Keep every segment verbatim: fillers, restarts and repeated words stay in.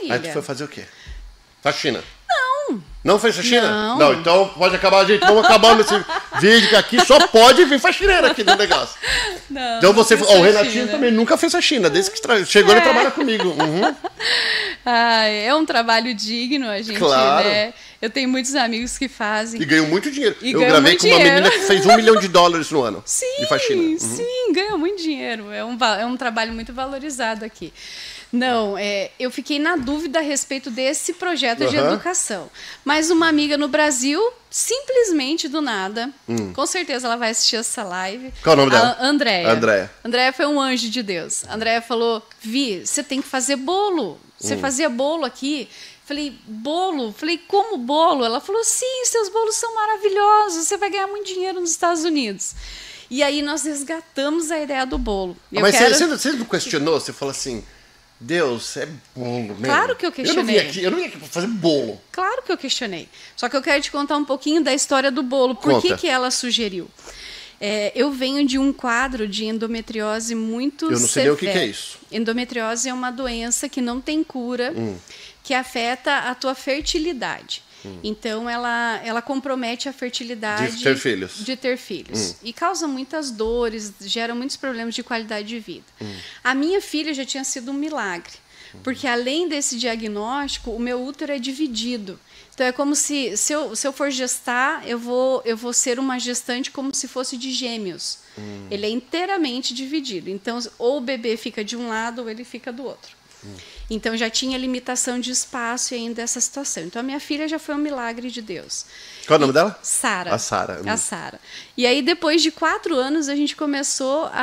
filha. Aí tu foi fazer o quê? Faxina? Não. Não fez faxina? Não. Não, então pode acabar, gente. Vamos acabar nesse vídeo que aqui só pode vir faxineira aqui no negócio. Não, então você... não Ó, o fiz Renatinho faxina. também nunca fez faxina. Desde que tra... chegou É. ele trabalha comigo. Uhum. Ah, é um trabalho digno, a gente, Claro. né? Eu tenho muitos amigos que fazem. E ganhou muito dinheiro. E Eu ganhou gravei muito com uma dinheiro. menina que fez um milhão de dólares no ano. Sim, de faxina. Uhum. sim, ganha muito dinheiro. É um, va- é um trabalho muito valorizado aqui. Não, é, eu fiquei na dúvida a respeito desse projeto de Aham. educação. Mas uma amiga no Brasil, simplesmente do nada, com certeza ela vai assistir essa live. Qual é o nome dela? A Andréia. Andréia. Andréia foi um anjo de Deus. A Andréia falou, Vi, você tem que fazer bolo. Você fazia bolo aqui. Falei, bolo? Falei, como bolo? Ela falou, sim, seus bolos são maravilhosos, você vai ganhar muito dinheiro nos Estados Unidos. E aí nós resgatamos a ideia do bolo. Eu Mas quero... você, você não questionou? Você falou assim, Deus, é bolo mesmo. Claro que eu Eu não vim questionei. aqui, eu não vim aqui pra fazer bolo. Claro que eu questionei. Só que eu quero te contar um pouquinho da história do bolo. Por que, Conta. que ela sugeriu? É, eu venho de um quadro de endometriose muito Eu não sei nem o que severo. que é isso. Endometriose é uma doença que não tem cura, Hum. que afeta a tua fertilidade. Então, ela, ela compromete a fertilidade... De ter filhos. De ter filhos. E causa muitas dores, gera muitos problemas de qualidade de vida. A minha filha já tinha sido um milagre. Porque, além desse diagnóstico, o meu útero é dividido. Então, é como se, se eu, se eu for gestar, eu vou, eu vou ser uma gestante como se fosse de gêmeos. Hum. Ele é inteiramente dividido. Então, ou o bebê fica de um lado, ou ele fica do outro. Hum. Então, já tinha limitação de espaço e ainda essa situação. Então, a minha filha já foi um milagre de Deus. Qual é o nome dela? Sara. A Sara. A Sara. E aí, depois de quatro anos, a gente começou a...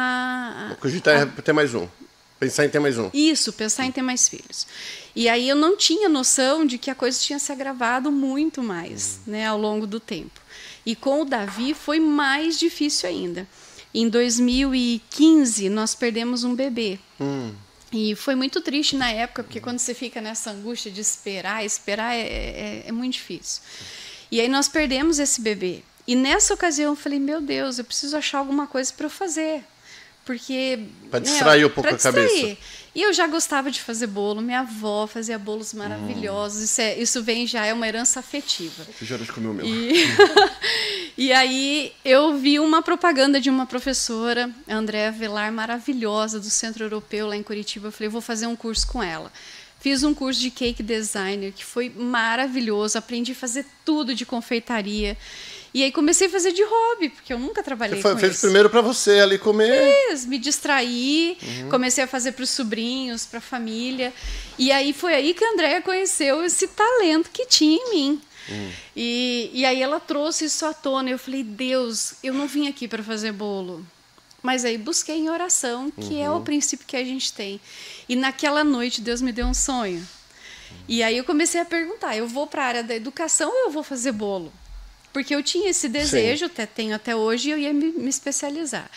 a, a Cogitar é ter mais um. Pensar em ter mais um. Isso, pensar em ter mais filhos. E aí eu não tinha noção de que a coisa tinha se agravado muito mais, né, ao longo do tempo. E com o Davi foi mais difícil ainda. Em dois mil e quinze, nós perdemos um bebê. Hum. E foi muito triste na época, porque quando você fica nessa angústia de esperar, esperar é, é, é muito difícil. E aí nós perdemos esse bebê. E nessa ocasião eu falei, meu Deus, eu preciso achar alguma coisa para eu fazer. Porque... Pra distrair um pouco pra a cabeça. distrair. E eu já gostava de fazer bolo. Minha avó fazia bolos maravilhosos. Isso, é, isso vem já é uma herança afetiva. Que já de comer o meu. E, e aí eu vi uma propaganda de uma professora, a Andréa Velar, maravilhosa, do Centro Europeu, lá em Curitiba. Eu falei, vou fazer um curso com ela. Fiz um curso de cake designer, que foi maravilhoso. Aprendi a fazer tudo de confeitaria. E aí comecei a fazer de hobby, porque eu nunca trabalhei Você foi, com fez isso. primeiro pra você ali comer. Fiz, me distraí, uhum. comecei a fazer para os sobrinhos, para a família. E aí foi aí que a Andréia conheceu esse talento que tinha em mim. Uhum. E, e aí ela trouxe isso à tona. Eu falei, Deus, eu não vim aqui para fazer bolo. Mas aí busquei em oração, que uhum. é o princípio que a gente tem. E naquela noite Deus me deu um sonho. Uhum. E aí eu comecei a perguntar, eu vou para a área da educação ou eu vou fazer bolo? Porque eu tinha esse desejo, até, tenho até hoje, e eu ia me, me especializar.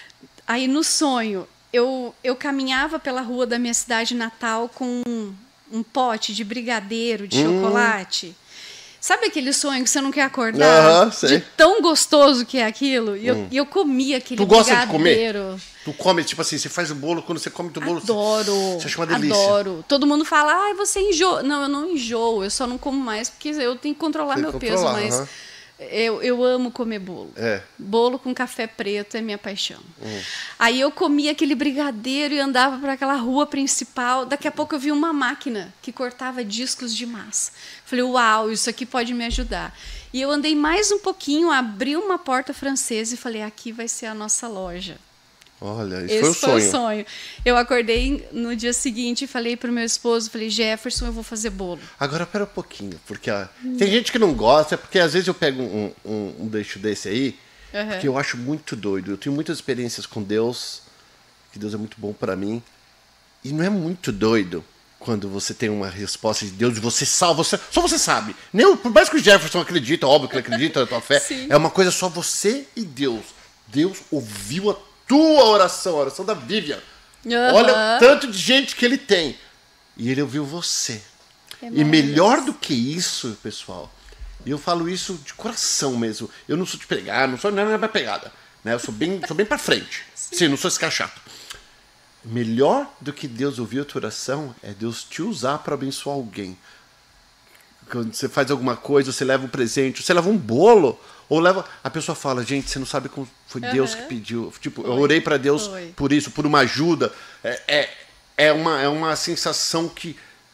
Aí, no sonho, eu, eu caminhava pela rua da minha cidade natal com um, um pote de brigadeiro, de hum. chocolate. Sabe aquele sonho que você não quer acordar? Uh-huh, sei. De tão gostoso que é aquilo? E hum. eu, eu comia aquele tu gosta brigadeiro. De comer? Tu come, tipo assim, você faz o bolo, quando você come o bolo... Adoro. Você acha uma delícia. Adoro. Todo mundo fala, ah, você enjoa. Não, eu não enjoo, eu só não como mais, porque eu tenho que controlar você meu controlar, peso, mas... Uh-huh. Eu, eu amo comer bolo. É. Bolo com café preto é minha paixão. Hum. Aí eu comia aquele brigadeiro e andava para aquela rua principal. Daqui a pouco eu vi uma máquina que cortava discos de massa. Falei, uau, isso aqui pode me ajudar. E eu andei mais um pouquinho, abri uma porta francesa e falei, aqui vai ser a nossa loja. Olha, isso Esse foi o foi sonho. o sonho. Eu acordei no dia seguinte e falei para o meu esposo, falei, Jefferson, eu vou fazer bolo. Agora, pera um pouquinho, porque ó, hum. tem gente que não gosta, porque às vezes eu pego um, um, um deixo desse aí, uhum. porque eu acho muito doido. Eu tenho muitas experiências com Deus, que Deus é muito bom para mim, e não é muito doido quando você tem uma resposta de Deus e você salva, você, só você sabe. Nem, por mais que o Jefferson acredita, óbvio que ele acredita na tua fé, Sim. é uma coisa só você e Deus. Deus ouviu a tua oração, a oração da Vivian. Uhum. Olha o tanto de gente que ele tem. E ele ouviu você. É e melhor do que isso, pessoal, e eu falo isso de coração mesmo. Eu não sou de pregar, não sou não é minha pegada. Né? Eu sou bem, sou bem pra frente. Sim. Sim, não sou esse cara chato. melhor do que Deus ouvir a tua oração é Deus te usar para abençoar alguém. Quando você faz alguma coisa, você leva um presente, você leva um bolo, ou leva... A pessoa fala, gente, você não sabe como foi uhum. Deus que pediu. Tipo, foi. Eu orei para Deus foi. por isso, por uma ajuda. É, é, é, uma, é uma sensação que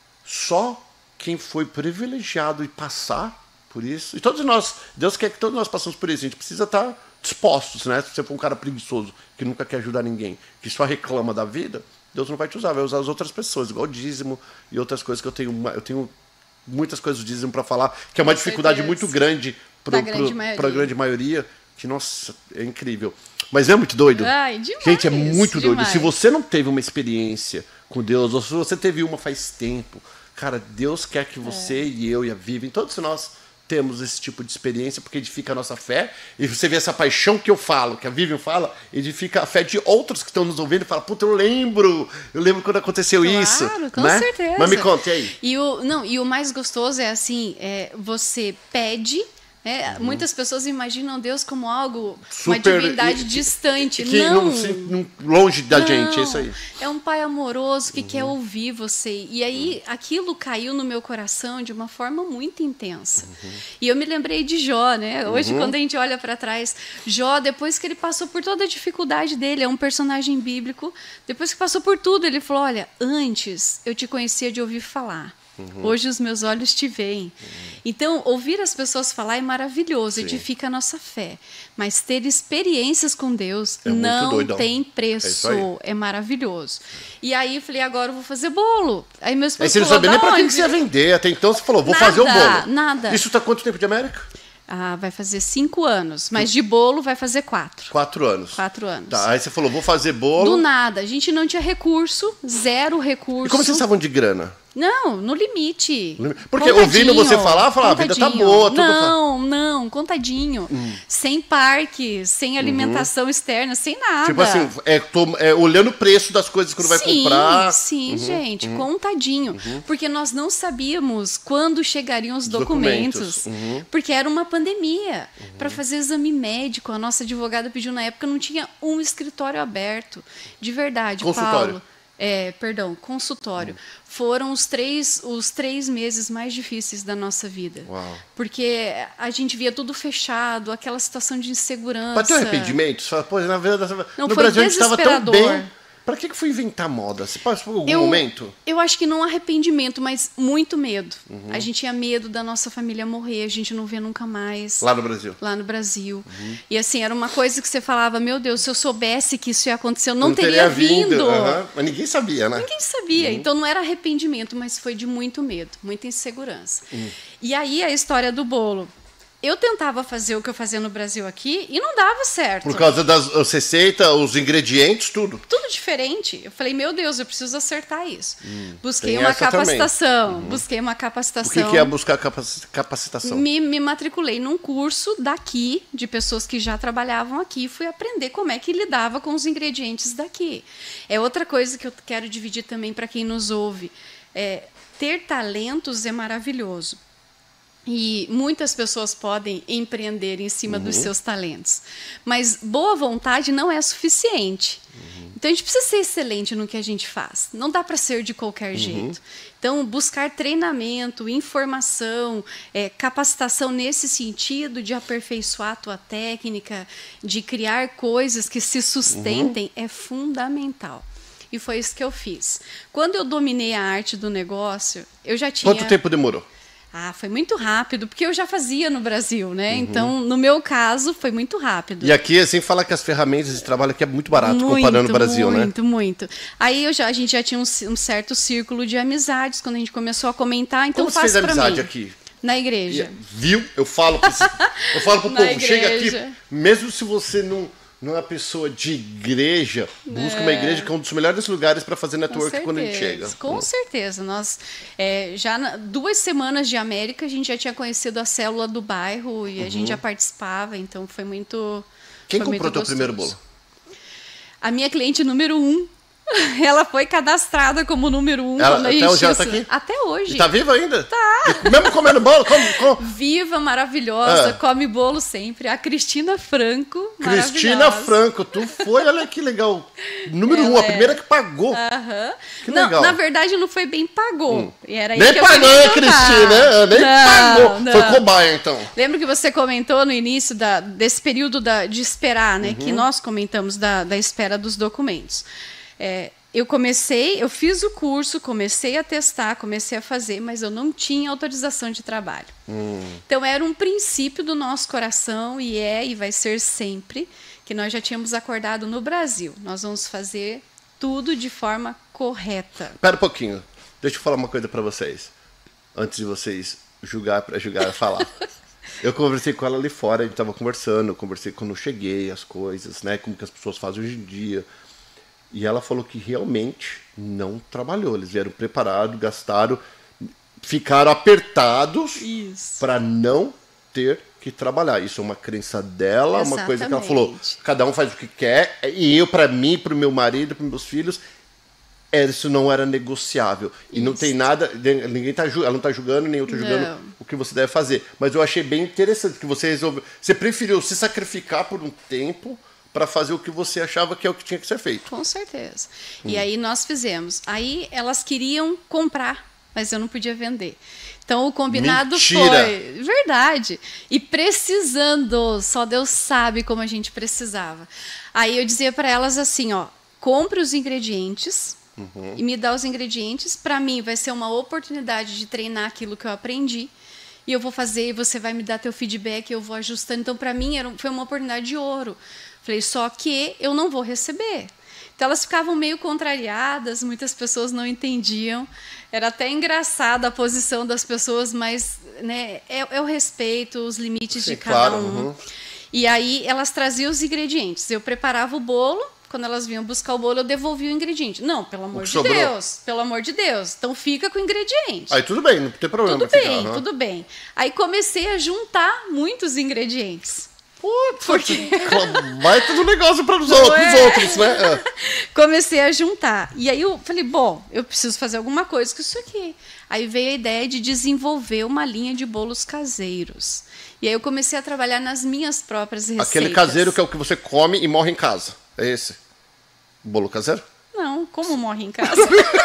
só quem foi privilegiado e passar por isso... E todos nós, Deus quer que todos nós passemos por isso. A gente precisa estar dispostos, né? Se você for um cara preguiçoso, que nunca quer ajudar ninguém, que só reclama da vida, Deus não vai te usar, vai usar as outras pessoas, igual o dízimo e outras coisas que eu tenho... Eu tenho muitas coisas do dízimo para falar, que é uma Com dificuldade certeza. muito grande para a grande, grande maioria, que, nossa, é incrível. Mas é muito doido. Ai, demais, gente, é muito demais. doido. Se você não teve uma experiência com Deus, ou se você teve uma faz tempo, cara, Deus quer que você é. e eu e a Vivian, todos nós temos esse tipo de experiência, porque edifica a nossa fé, e você vê essa paixão que eu falo, que a Vivian fala, edifica a fé de outros que estão nos ouvindo e fala, puta, eu lembro, eu lembro quando aconteceu claro, isso. Com né? certeza. Mas me conta, e aí? E o, não, e o mais gostoso é assim, é, você pede... É, uhum. Muitas pessoas imaginam Deus como algo, Super, uma divindade e, distante. Que não, não, não, longe da não, gente, é isso aí. É um pai amoroso que uhum. quer ouvir você. E aí, uhum. aquilo caiu no meu coração de uma forma muito intensa. Uhum. E eu me lembrei de Jó, né? Hoje, uhum. quando a gente olha para trás, Jó, depois que ele passou por toda a dificuldade dele, é um personagem bíblico, depois que passou por tudo, ele falou, olha, antes eu te conhecia de ouvir falar. Uhum. Hoje os meus olhos te veem. Uhum. Então, ouvir as pessoas falar é maravilhoso, Sim. edifica a nossa fé. Mas ter experiências com Deus é não tem preço. É, é maravilhoso. E aí eu falei, agora eu vou fazer bolo. Aí meu esposo Aí você não sabia nem para que você ia vender. Até então você falou, vou nada, fazer o bolo. Nada. Isso está quanto tempo de América? Ah, vai fazer cinco anos. Mas de bolo vai fazer quatro. Quatro anos. Quatro anos. Tá, aí você falou, vou fazer bolo. Do nada. A gente não tinha recurso, zero recurso. E como vocês estavam de grana? Não, no limite. Porque ouvindo você falar, falar, a vida tá boa. Tudo não, fa... não, contadinho. Hum. Sem parque, sem alimentação uhum. externa, sem nada. Tipo assim, é, tô, é, olhando o preço das coisas que você vai comprar. Sim, uhum, gente, uhum. contadinho. Uhum. Porque nós não sabíamos quando chegariam os, os documentos. documentos. Uhum. Porque era uma pandemia. Uhum. Para fazer exame médico, a nossa advogada pediu na época, não tinha um escritório aberto. De verdade, Consultório. Paulo. É, perdão, consultório. Hum. Foram os três, os três meses mais difíceis da nossa vida. Uau. Porque a gente via tudo fechado, aquela situação de insegurança. Bateu arrependimento? Você fala, pô, na verdade, Não, no foi Brasil a gente estava tão bem. Pra que foi inventar moda? Você passou por algum eu, momento? Eu acho que não arrependimento, mas muito medo. Uhum. A gente tinha medo da nossa família morrer, a gente não vê nunca mais. Lá no Brasil? Lá no Brasil. Uhum. E assim, era uma coisa que você falava, meu Deus, se eu soubesse que isso ia acontecer, eu não, não teria, teria vindo. vindo. Uhum. Mas ninguém sabia, né? Ninguém sabia. Uhum. Então não era arrependimento, mas foi de muito medo, muita insegurança. Uhum. E aí a história do bolo. Eu tentava fazer o que eu fazia no Brasil aqui e não dava certo. Por causa das receitas, os ingredientes, tudo? Tudo diferente. Eu falei, meu Deus, eu preciso acertar isso. Hum, busquei uma capacitação. Uhum. Busquei uma capacitação. O que, que é buscar capacitação? Me, me matriculei num curso daqui, de pessoas que já trabalhavam aqui, e fui aprender como é que lidava com os ingredientes daqui. É outra coisa que eu quero dividir também para quem nos ouve. É, ter talentos é maravilhoso. E muitas pessoas podem empreender em cima uhum. dos seus talentos. Mas boa vontade não é suficiente. Uhum. Então, a gente precisa ser excelente no que a gente faz. Não dá para ser de qualquer uhum. jeito. Então, buscar treinamento, informação, é, capacitação nesse sentido de aperfeiçoar a tua técnica, de criar coisas que se sustentem, uhum. é fundamental. E foi isso que eu fiz. Quando eu dominei a arte do negócio, eu já tinha... Quanto tempo demorou? Ah, foi muito rápido, porque eu já fazia no Brasil, né? Uhum. Então, no meu caso, foi muito rápido. E aqui, assim, fala que as ferramentas de trabalho aqui é muito barato, muito, comparando o Brasil, muito, né? Muito, muito. Aí eu já, a gente já tinha um, um certo círculo de amizades, quando a gente começou a comentar, então Como faz você fez amizade mim. aqui? Na igreja. E, viu? Eu falo pro, eu falo pro povo, igreja. chega aqui, mesmo se você não... não é uma pessoa de igreja, busca é. uma igreja que é um dos melhores lugares para fazer network quando a gente chega. Com hum. certeza. Nós, é, já na, duas semanas de América, a gente já tinha conhecido a célula do bairro e uhum. a gente já participava, então foi muito Quem foi comprou o teu primeiro bolo? A minha cliente número um. Ela foi cadastrada como número um. Ela, quando a até gente hoje ela tá aqui? Até hoje. E tá viva ainda? Tá. E mesmo comendo bolo? Como, como? Viva, maravilhosa, Ah. come bolo sempre. A Cristina Franco, Cristina maravilhosa. Franco, tu foi, olha que legal. Número Ela um, a é. primeira que pagou. Aham. Que Não, legal. na verdade não foi bem pagou. Hum. E era aí Nem que eu pagou, queria hein, tocar. Cristina? Nem Não, pagou. não. Foi cobaia, então. Lembra que você comentou no início da, desse período da, de esperar, né? Uhum. Que nós comentamos da, da espera dos documentos. É, eu comecei, eu fiz o curso, comecei a testar, comecei a fazer, mas eu não tinha autorização de trabalho. Hum. Então era um princípio do nosso coração, e é e vai ser sempre, que nós já tínhamos acordado no Brasil. Nós vamos fazer tudo de forma correta. Pera um pouquinho. Deixa eu falar uma coisa pra vocês. Antes de vocês julgar pra julgar falar. Eu conversei com ela ali fora, a gente tava conversando, eu conversei quando eu cheguei, as coisas, né? Como que as pessoas fazem hoje em dia. E ela falou que realmente não trabalhou. Eles vieram preparados, gastaram, ficaram apertados para não ter que trabalhar. Isso é uma crença dela, Exatamente. uma coisa que ela falou. Cada um faz o que quer. E eu, para mim, para o meu marido, para meus filhos, isso não era negociável. E Isso. não tem nada, ninguém tá, ela não está julgando, nem eu estou julgando Não. o que você deve fazer. Mas eu achei bem interessante que você resolveu. Você preferiu se sacrificar por um tempo para fazer o que você achava que é o que tinha que ser feito. Com certeza. Hum. E aí nós fizemos. Aí elas queriam comprar, mas eu não podia vender. Então o combinado Mentira. foi... Verdade. E precisando, só Deus sabe como a gente precisava. Aí eu dizia para elas assim, ó, compre os ingredientes Uhum. e me dá os ingredientes. Para mim vai ser uma oportunidade de treinar aquilo que eu aprendi. E eu vou fazer, e você vai me dar teu feedback, eu vou ajustando. Então, para mim, era, foi uma oportunidade de ouro. Falei, só que eu não vou receber. Então, elas ficavam meio contrariadas, muitas pessoas não entendiam. Era até engraçada a posição das pessoas, mas né, é, é o respeito, os limites Sim, de cada claro, um. uhum. E aí, elas traziam os ingredientes. Eu preparava o bolo. Quando elas vinham buscar o bolo, eu devolvia o ingrediente. Não, pelo amor de sobrou. Deus. Pelo amor de Deus. Então, fica com o ingrediente. Aí tudo bem, não tem problema. Tudo ficar, bem, uhum. tudo bem. Aí comecei a juntar muitos ingredientes. Putz, Porque- vai tudo negócio para os Não outros, é? outros, né? É. Comecei a juntar. E aí eu falei, bom, eu preciso fazer alguma coisa com isso aqui. Aí veio a ideia de desenvolver uma linha de bolos caseiros. E aí eu comecei a trabalhar nas minhas próprias receitas. Aquele caseiro que é o que você come e morre em casa. É esse? Bolo caseiro? Não, como morre em casa?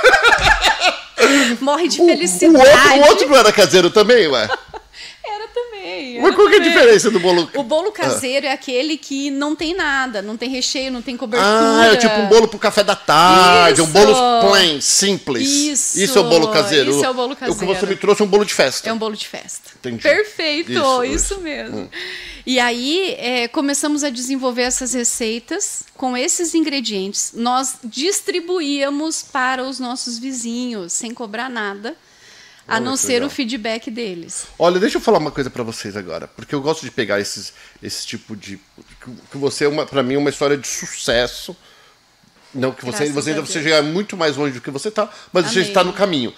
Morre de O, o, felicidade. outro, o outro não era caseiro também, ué? Era também. Mas era qual que é a também. diferença do bolo? O bolo caseiro é aquele que não tem nada, não tem recheio, não tem cobertura. Ah, é tipo um bolo pro café da tarde, um Isso. bolo plain, simples. Isso. Isso é o bolo caseiro. Isso é o bolo O que caseiro. você me trouxe é um bolo de festa. É um bolo de festa. Entendi. Perfeito, Isso, isso, isso. mesmo. Hum. E aí é, começamos a desenvolver essas receitas com esses ingredientes. Nós distribuíamos para os nossos vizinhos, sem cobrar nada, a Olha não que ser legal. o feedback deles. Olha, deixa eu falar uma coisa pra vocês agora, porque eu gosto de pegar esses, esse tipo de... Que, que você, é uma, pra mim, é uma história de sucesso. Não que você, Graças você a ainda Deus. você já é muito mais longe do que você tá, mas você Amém. está no caminho.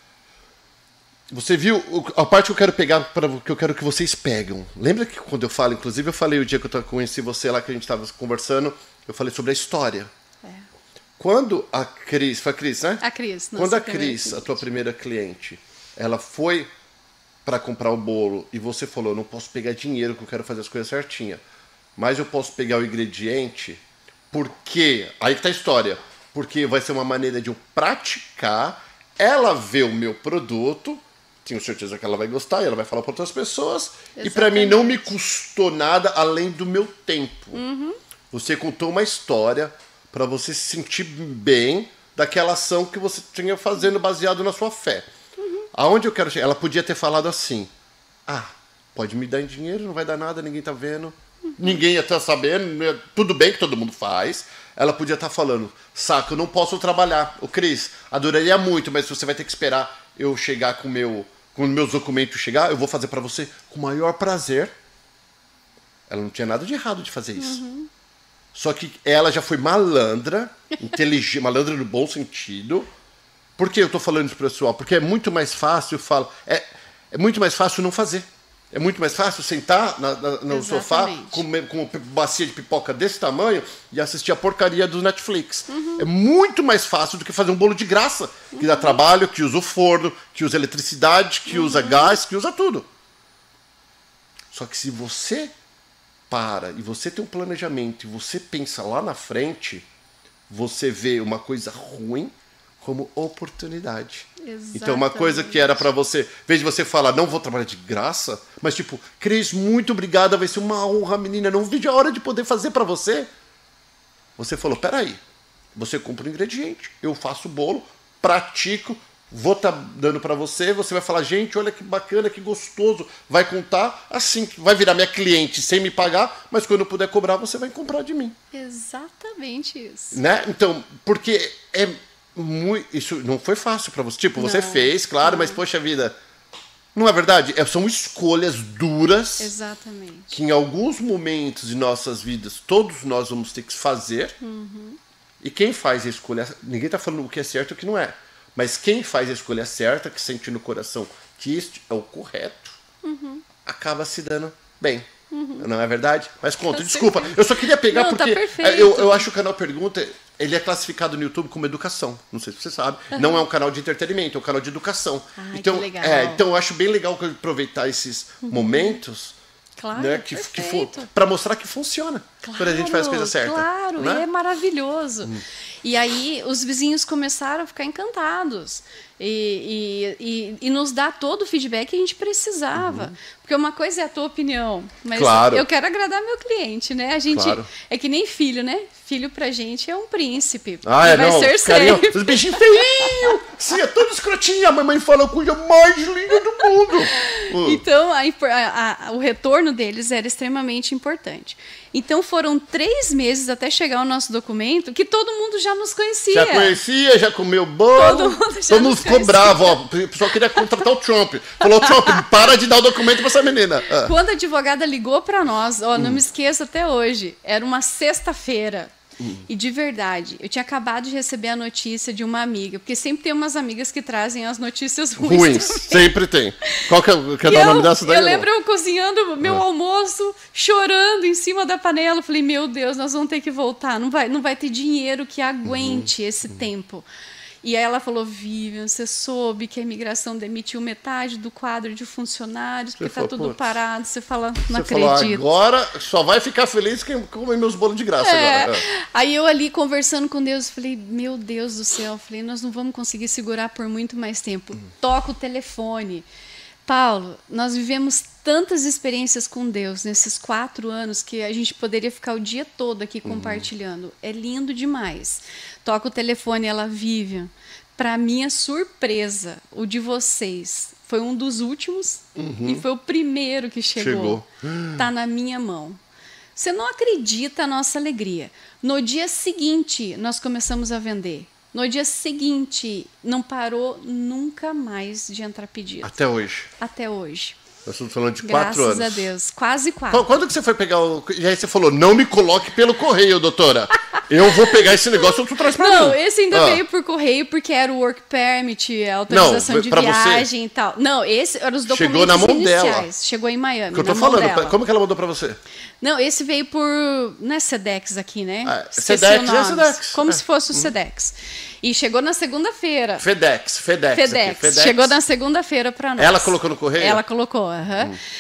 Você viu o- a parte que eu quero pegar, para que eu quero que vocês pegam. Lembra que quando eu falo, inclusive eu falei o dia que eu conheci você lá, que a gente estava conversando, eu falei sobre a história. É. Quando a Cris, foi a Cris, né? A Cris. nossa Quando a primeira Cris, a cliente. tua primeira cliente, ela foi para comprar o bolo e você falou, não posso pegar dinheiro que eu quero fazer as coisas certinha, mas eu posso pegar o ingrediente, porque, aí que tá a história, porque vai ser uma maneira de eu praticar, ela vê o meu produto, tenho certeza que ela vai gostar e ela vai falar para outras pessoas, e para mim não me custou nada além do meu tempo. Uhum. Você contou uma história para você se sentir bem daquela ação que você tinha fazendo baseado na sua fé. Uhum. Aonde eu quero chegar? Ela podia ter falado assim, ah, pode me dar em dinheiro, não vai dar nada, ninguém tá vendo, Uhum. ninguém ia estar sabendo, né? Tudo bem que todo mundo faz. Ela podia estar falando, saco, eu não posso trabalhar. Ô Cris, adoraria muito, mas você vai ter que esperar eu chegar com meu, com meus documentos chegar, eu vou fazer para você com o maior prazer. Ela não tinha nada de errado de fazer isso. Uhum. Só que ela já foi malandra, inteligente, malandra no bom sentido. Por que eu tô falando isso pro pessoal? Porque é muito mais fácil, eu falo, é, é muito mais fácil não fazer. É muito mais fácil sentar na, na, no Exatamente. sofá com, com uma bacia de pipoca desse tamanho e assistir a porcaria do Netflix. Uhum. É muito mais fácil do que fazer um bolo de graça, que uhum. dá trabalho, que usa o forno, que usa eletricidade, que uhum. usa gás, que usa tudo. Só que se você para e você tem um planejamento e você pensa lá na frente, você vê uma coisa ruim como oportunidade. Exatamente. Então, uma coisa que era pra você, em vez de você falar, não vou trabalhar de graça, mas tipo, Cris, muito obrigada, vai ser uma honra, menina, não vejo a hora de poder fazer pra você. Você falou, peraí, você compra um ingrediente, eu faço o bolo, pratico, vou estar tá dando pra você, você vai falar, gente, olha que bacana, que gostoso, vai contar, assim, vai virar minha cliente sem me pagar, mas quando eu puder cobrar, você vai comprar de mim. Exatamente isso. Né? Então, porque é muito, isso não foi fácil pra você. Tipo, não, você fez, claro, não. Mas poxa vida, não é verdade? É, são escolhas duras. Exatamente. Que em alguns momentos de nossas vidas, todos nós vamos ter que fazer. Uhum. E quem faz a escolha, ninguém tá falando o que é certo e o que não é. Mas quem faz a escolha certa, que sente no coração que este é o correto, uhum. acaba se dando bem. Uhum. Não é verdade? Mas conta, tá desculpa. Certeza. Eu só queria pegar não, porque tá eu, eu acho que o canal Pergunta, ele é classificado no YouTube como educação. Não sei se você sabe. Uhum. Não é um canal de entretenimento, é um canal de educação. Ai, então, que legal. É, então eu acho bem legal aproveitar esses uhum. momentos. Claro, né, que, que for, para mostrar que funciona. Claro, quando a gente faz a coisa certa. Claro, né? E é maravilhoso. Hum. E aí os vizinhos começaram a ficar encantados. E, e, e, e nos dar todo o feedback que a gente precisava. Uhum. Porque uma coisa é a tua opinião, mas claro. eu quero agradar meu cliente, né? A gente claro. É que nem filho, né? Filho pra gente é um príncipe. Ah, é, vai não, ser carinho, sempre. os bichinhos feinhos, sim, é todo escrotinho. A mamãe fala a coisa mais linda do mundo. Uh. Então, a, a, a, o retorno deles era extremamente importante. Então, foram três meses até chegar o nosso documento, que todo mundo já nos conhecia. Já conhecia, já comeu bolo. Todo mundo já todo mundo ficou bravo, ó. O pessoal queria contratar o Trump. Falou, Trump, para de dar o documento pra essa menina. Ah. Quando a advogada ligou pra nós, ó, não hum. me esqueço até hoje, era uma sexta-feira. Hum. E de verdade, eu tinha acabado de receber a notícia de uma amiga, porque sempre tem umas amigas que trazem as notícias ruins. Ruins, sempre tem. Qual que é, quer dar o nome dessa daí? Eu lembro eu cozinhando meu ah. almoço, chorando em cima da panela. Eu falei, meu Deus, nós vamos ter que voltar. Não vai, não vai ter dinheiro que aguente uhum. esse uhum. tempo. E aí ela falou, Vivian, você soube que a imigração demitiu metade do quadro de funcionários, porque está tudo putz. parado. Você fala, não você acredito. Falou, agora só vai ficar feliz quem come meus bolos de graça é. agora. É. Aí eu ali conversando com Deus, falei, meu Deus do céu, falei, nós não vamos conseguir segurar por muito mais tempo. Hum. Toca o telefone. Paulo, nós vivemos tantas experiências com Deus nesses quatro anos que a gente poderia ficar o dia todo aqui uhum. compartilhando. É lindo demais. Toca o telefone, ela, Vivian. Para minha surpresa, o de vocês foi um dos últimos uhum. e foi o primeiro que chegou. Chegou. Tá na minha mão. Você não acredita a nossa alegria. No dia seguinte, nós começamos a vender. No dia seguinte, não parou nunca mais de entrar pedido. Até hoje? Até hoje. Nós estamos falando de quatro anos. Graças a Deus. Quase quatro. Quando que você foi pegar o... E aí você falou, não me coloque pelo correio, doutora. Eu vou pegar esse negócio e tu traz pra não, mim. Não, esse ainda ah. veio por correio, porque era o work permit, a autorização não, de viagem você. E tal. Não, esse eram os documentos Chegou na mão iniciais. Dela. Chegou em Miami, que eu tô falando, dela. Como que ela mandou pra você? Não, esse veio por... Não é Sedex aqui, né? Ah, Sedex é Sedex. Como é. se fosse o Sedex. E chegou na segunda-feira. FedEx, FedEx. FedEx. FedEx. Chegou na segunda-feira para nós. Ela colocou no correio? Ela colocou, aham. Uh-huh. Hum.